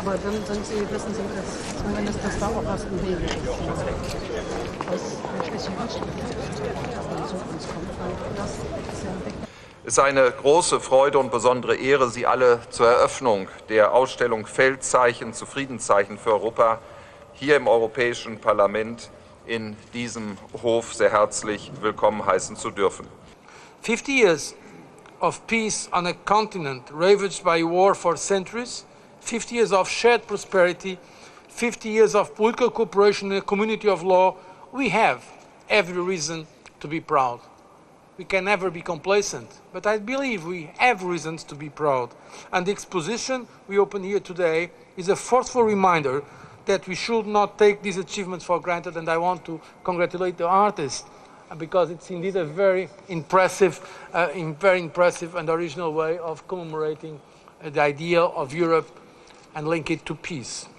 Aber dann Sie, wissen Sie, dass zumindest das Dauerkostenwege ist, aus der Schleswig-Holstein zu uns kommt. Und das ist ja weg. Es ist eine große Freude und besondere Ehre, Sie alle zur Eröffnung der Ausstellung Feldzeichen zu Friedenszeichen für Europa hier im Europäischen Parlament in diesem Hof sehr herzlich willkommen heißen zu dürfen. 50 years of peace on a continent ravaged by war for centuries, 50 years of shared prosperity, 50 years of political cooperation in a community of law. We have every reason to be proud. We can never be complacent, but I believe we have reasons to be proud. And the exposition we open here today is a forceful reminder that we should not take these achievements for granted, and I want to congratulate the artists because it's indeed a very impressive and original way of commemorating the idea of Europe and link it to peace.